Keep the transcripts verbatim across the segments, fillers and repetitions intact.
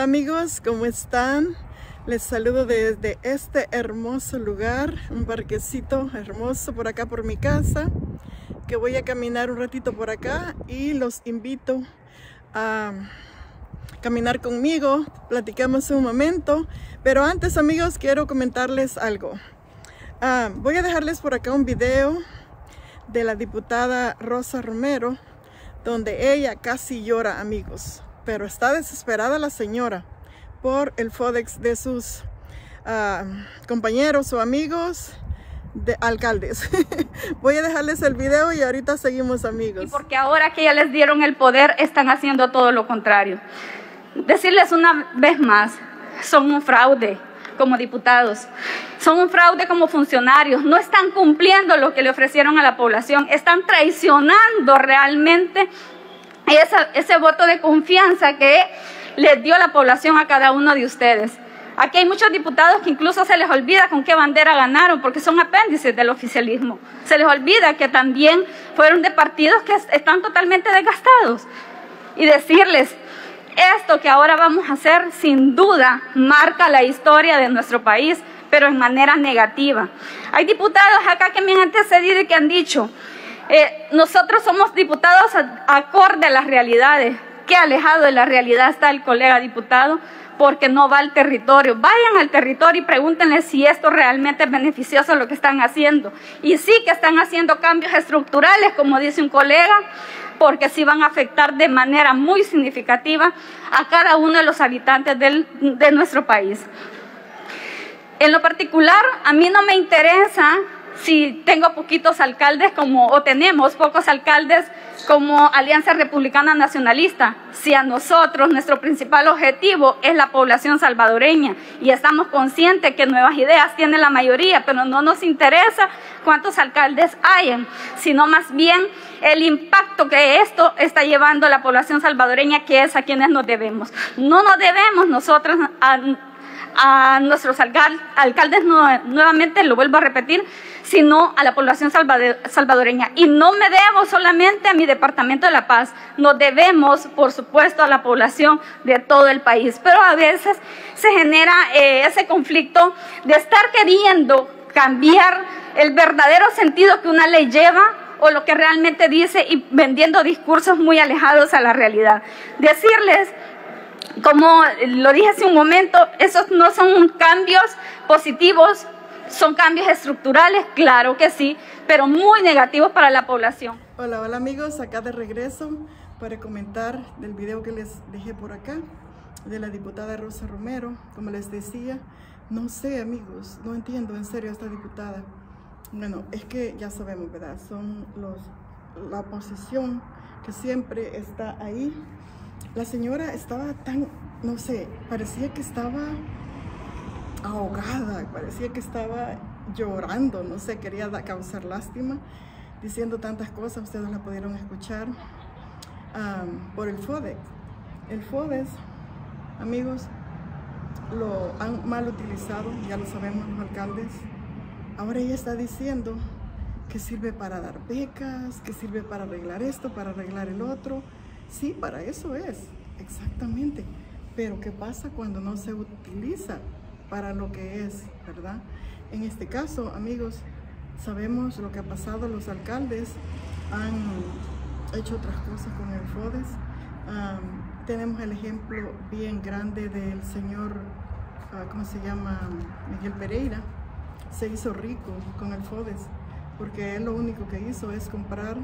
Hola amigos, ¿cómo están? Les saludo desde este hermoso lugar, un parquecito hermoso por acá por mi casa, que voy a caminar un ratito por acá y los invito a caminar conmigo, platicamos un momento, pero antes amigos quiero comentarles algo. Ah, voy a dejarles por acá un video de la diputada Rosa Romero, donde ella casi llora amigos, pero está desesperada la señora por el FODEX de sus uh, compañeros o amigos de alcaldes. Voy a dejarles el video y ahorita seguimos amigos. Y porque ahora que ya les dieron el poder están haciendo todo lo contrario. Decirles una vez más, son un fraude como diputados, son un fraude como funcionarios, no están cumpliendo lo que le ofrecieron a la población, están traicionando realmente esa, ese voto de confianza que les dio la población a cada uno de ustedes. Aquí hay muchos diputados que incluso se les olvida con qué bandera ganaron, porque son apéndices del oficialismo. Se les olvida que también fueron de partidos que están totalmente desgastados. Y decirles, esto que ahora vamos a hacer, sin duda, marca la historia de nuestro país, pero en manera negativa. Hay diputados acá que me han antecedido y que han dicho, eh, nosotros somos diputados acorde a las realidades. Qué alejado de la realidad está el colega diputado, porque no va al territorio. Vayan al territorio y pregúntenle si esto realmente es beneficioso lo que están haciendo. Y sí que están haciendo cambios estructurales, como dice un colega, porque sí van a afectar de manera muy significativa a cada uno de los habitantes del, de nuestro país. En lo particular, a mí no me interesa si tengo poquitos alcaldes como, o tenemos pocos alcaldes como Alianza Republicana Nacionalista, si a nosotros nuestro principal objetivo es la población salvadoreña y estamos conscientes que Nuevas Ideas tiene la mayoría, pero no nos interesa cuántos alcaldes hayan, sino más bien el impacto que esto está llevando a la población salvadoreña, que es a quienes nos debemos. No nos debemos nosotros a, a nuestros alcaldes, nuevamente lo vuelvo a repetir, sino a la población salvadoreña. Y no me debo solamente a mi Departamento de La Paz, nos debemos, por supuesto, a la población de todo el país. Pero a veces se genera eh, ese conflicto de estar queriendo cambiar el verdadero sentido que una ley lleva o lo que realmente dice y vendiendo discursos muy alejados a la realidad. Decirles, como lo dije hace un momento, esos no son cambios positivos, son cambios estructurales, claro que sí, pero muy negativos para la población. Hola, hola amigos, acá de regreso para comentar del video que les dejé por acá, de la diputada Rosa Romero. Como les decía, no sé amigos, no entiendo en serio a esta diputada. Bueno, es que ya sabemos, ¿verdad? Son los, la oposición que siempre está ahí. La señora estaba tan, no sé, parecía que estaba ahogada, parecía que estaba llorando, no sé, quería causar lástima, diciendo tantas cosas, ustedes la pudieron escuchar, um, por el FODEX. El FODEX, amigos, lo han mal utilizado, ya lo sabemos los alcaldes. Ahora ella está diciendo que sirve para dar becas, que sirve para arreglar esto, para arreglar el otro. Sí, para eso es, exactamente. Pero ¿qué pasa cuando no se utiliza para lo que es, verdad? En este caso, amigos, sabemos lo que ha pasado. Los alcaldes han hecho otras cosas con el FODEX. Um, tenemos el ejemplo bien grande del señor, uh, ¿cómo se llama? Miguel Pereira. Se hizo rico con el FODEX, porque él lo único que hizo es comprar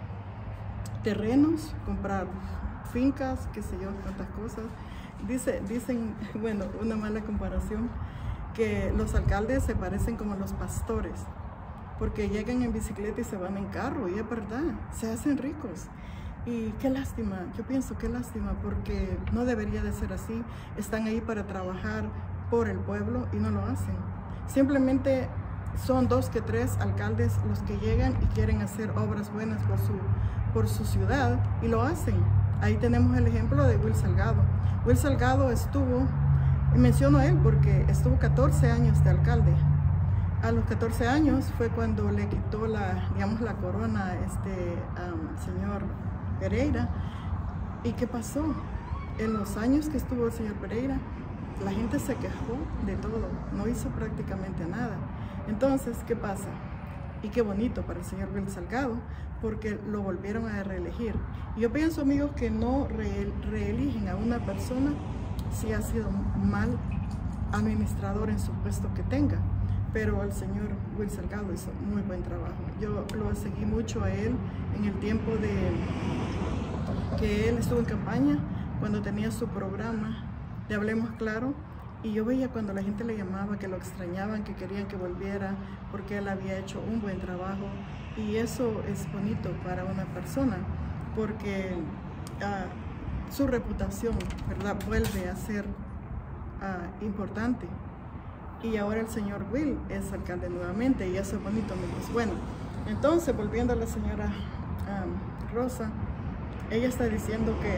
terrenos, comprar fincas, qué sé yo, tantas cosas. Dice, dicen, bueno, una mala comparación, que los alcaldes se parecen como los pastores, porque llegan en bicicleta y se van en carro, y es verdad, se hacen ricos. Y qué lástima, yo pienso qué lástima, porque no debería de ser así. Están ahí para trabajar por el pueblo y no lo hacen. Simplemente son dos que tres alcaldes los que llegan y quieren hacer obras buenas por su, por su ciudad, y lo hacen. Ahí tenemos el ejemplo de Will Salgado. Will Salgado estuvo, y menciono a él porque estuvo catorce años de alcalde. A los catorce años fue cuando le quitó la, digamos, la corona a este um, señor Pereira. ¿Y qué pasó? en los años que estuvo el señor Pereira, la gente se quejó de todo, no hizo prácticamente nada. Entonces, ¿qué pasa? Y qué bonito para el señor Will Salgado, porque lo volvieron a reelegir. Y yo pienso, amigos, que no re reeligen a una persona si ha sido mal administrador en su puesto que tenga. Pero el señor Will Salgado hizo muy buen trabajo. Yo lo seguí mucho a él en el tiempo de que él estuvo en campaña, cuando tenía su programa de Hablemos Claro, y yo veía cuando la gente le llamaba, que lo extrañaban, que querían que volviera, porque él había hecho un buen trabajo, y eso es bonito para una persona, porque uh, su reputación, ¿verdad?, vuelve a ser uh, importante. Y ahora el señor Will es alcalde nuevamente, y eso es bonito, amigos. Bueno, entonces, volviendo a la señora um, Rosa, ella está diciendo que,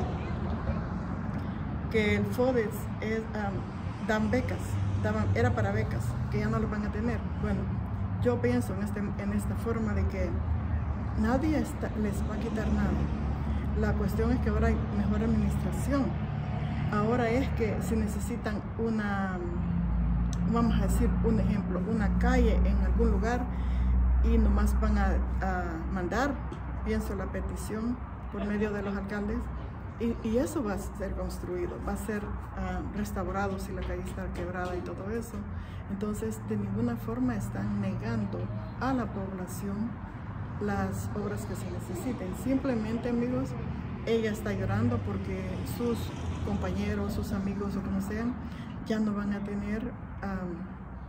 que el FODES es, um, dan becas, daban, era para becas, que ya no lo van a tener. Bueno, yo pienso en, este, en esta forma de que nadie está, les va a quitar nada. La cuestión es que ahora hay mejor administración. Ahora es que si necesitan una... vamos a decir un ejemplo, una calle en algún lugar y nomás van a, a mandar, pienso, la petición por medio de los alcaldes y, y eso va a ser construido, va a ser uh, restaurado si la calle está quebrada y todo eso. Entonces, de ninguna forma están negando a la población las obras que se necesiten. Simplemente, amigos, ella está llorando porque sus compañeros, sus amigos o como sean, ya no van a tener um,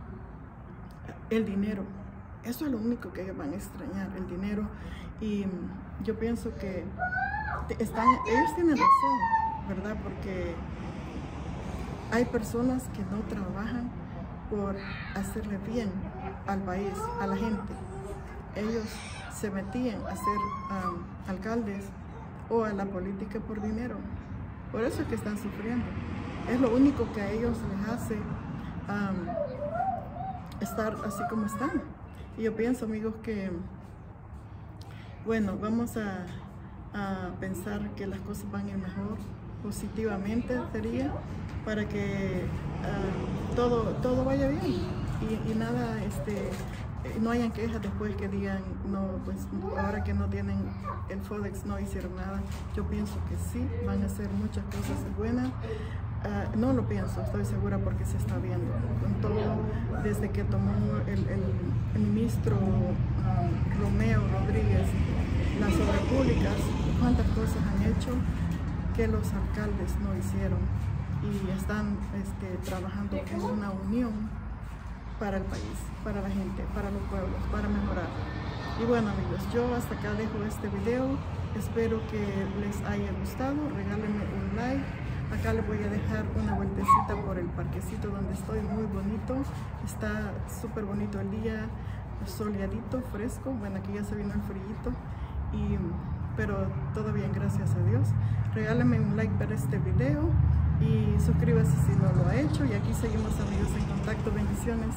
el dinero. Eso es lo único que ellos van a extrañar, el dinero. Y um, yo pienso que están, ellos tienen razón, ¿verdad? Porque hay personas que no trabajan por hacerle bien al país, a la gente. Ellos se metían a ser um, alcaldes o a la política por dinero. Por eso es que están sufriendo. Es lo único que a ellos les hace um, estar así como están. Y yo pienso, amigos, que bueno, vamos a, a pensar que las cosas van a ir mejor, positivamente sería, para que uh, todo, todo vaya bien y, y nada, este, no hayan quejas después que digan, no, pues ahora que no tienen el FODES no hicieron nada. Yo pienso que sí, van a hacer muchas cosas buenas. Uh, no lo pienso, estoy segura porque se está viendo con todo, desde que tomó el, el, el ministro um, Romeo Rodríguez las obras públicas, cuántas cosas han hecho que los alcaldes no hicieron y están este, trabajando en una unión para el país, para la gente, para los pueblos, para mejorar. Y bueno, amigos, yo hasta acá dejo este video, espero que les haya gustado, regálenme un like. Acá les voy a dejar una vueltecita por el parquecito donde estoy, muy bonito, está súper bonito el día, soleadito, fresco. Bueno, aquí ya se vino el frío, y, pero todo bien, gracias a Dios. Regálenme un like para este video y suscríbase si no lo ha hecho, y aquí seguimos, amigos, en contacto. Bendiciones.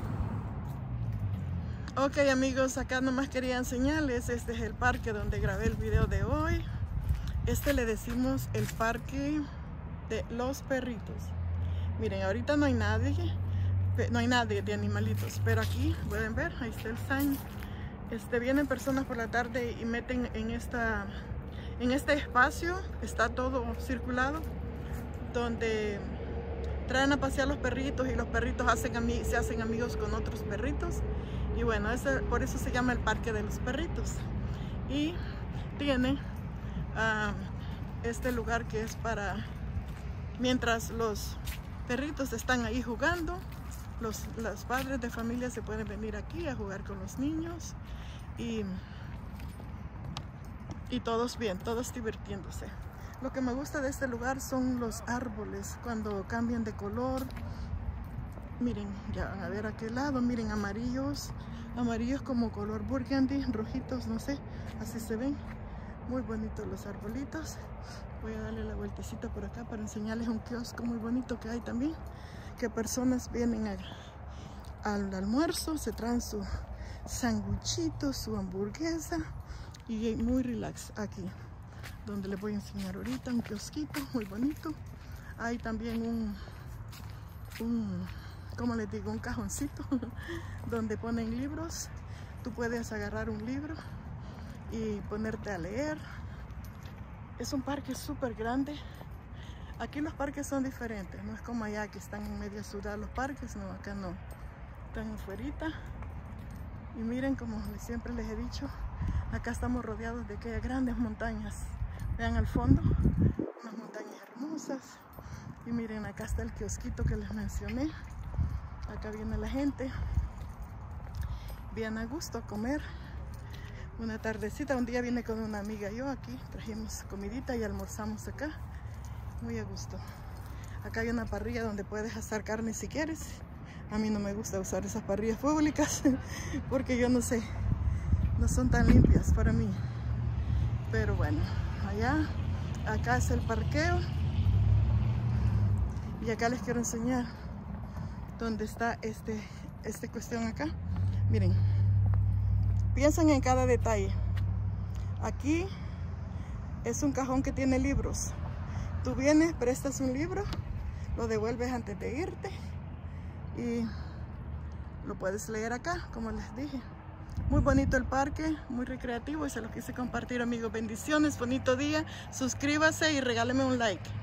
Ok, amigos, acá nomás quería enseñarles, este es el parque donde grabé el video de hoy. Este le decimos el parque de los perritos. Miren, ahorita no hay nadie, no hay nadie de animalitos, pero aquí pueden ver, ahí está el sign. Este, vienen personas por la tarde y meten en esta, en este espacio, está todo circulado, donde traen a pasear los perritos y los perritos hacen se hacen amigos con otros perritos. Y bueno, ese, por eso se llama el parque de los perritos. Y tiene uh, este lugar que es para, mientras los perritos están ahí jugando, los, los padres de familia se pueden venir aquí a jugar con los niños y, y todos bien, todos divirtiéndose. Lo que me gusta de este lugar son los árboles cuando cambian de color. Miren, ya van a ver a aquel lado, miren, amarillos, amarillos como color burgundy, rojitos, no sé, así se ven. Muy bonitos los arbolitos. Voy a darle la vueltecita por acá para enseñarles un kiosco muy bonito que hay también, que personas vienen a, al almuerzo, se traen su sándwichito, su hamburguesa y muy relax aquí. donde les voy a enseñar ahorita, un kiosquito muy bonito. Hay también un, un como les digo, un cajoncito donde ponen libros. Tú puedes agarrar un libro y ponerte a leer. Es un parque súper grande. Aquí los parques son diferentes, no es como allá que están en media ciudad los parques, no, acá no, están afuerita. Y miren, como siempre les he dicho, acá estamos rodeados de aquellas grandes montañas. Vean al fondo, unas montañas hermosas. Y miren, acá está el kiosquito que les mencioné. Acá viene la gente bien a gusto a comer. Una tardecita, un día vine con una amiga yo aquí, trajimos comidita y almorzamos acá. Muy a gusto. Acá hay una parrilla donde puedes asar carne si quieres. A mí no me gusta usar esas parrillas públicas porque yo no sé, no son tan limpias para mí. Pero bueno, allá, acá es el parqueo. Y acá les quiero enseñar dónde está este, este cuestión acá. Miren, piensen en cada detalle. Aquí es un cajón que tiene libros. Tú vienes, prestas un libro, lo devuelves antes de irte y lo puedes leer acá, como les dije. Muy bonito el parque, muy recreativo y se lo quise compartir, amigos. Bendiciones, bonito día. Suscríbase y regáleme un like.